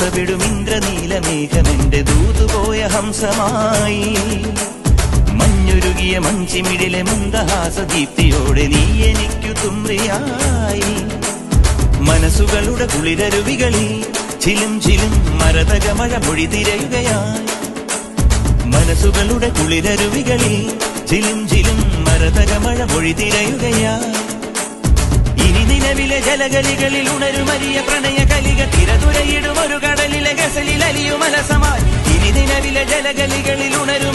പുറവിടും ഇന്ദ്രനീലമേഘമെന്റെ ദൂതുപോയ ഹംസമായി മഞ്ഞുരുകിയ മഞ്ചിമിടിലെ മന്ദഹാസദീപ്തിയോടെ നീ എനിക്കു തുമ്രിയായി മനസ്സുകളുടെ കുളിരരുവികളിൽ ചിലും ചിലും മരതകമഴ മൊഴി തിരയുകയായി മനസ്സുകളുടെ കുളിരരുവികളിൽ ചിലും ചിലും മരതകമഴ മൊഴി തിരയുകയായി ഇനി നിലവിലെ ജലഗലികളിൽ ഉണരുമരിയ പ്രണയ കലിക തിരതുരയിടും ഒരു കടലിലെ ഗസലിൽ അലിയുമലസമായി ഇനി നിലവിലെ ജലഗലികളിൽ ഉണരും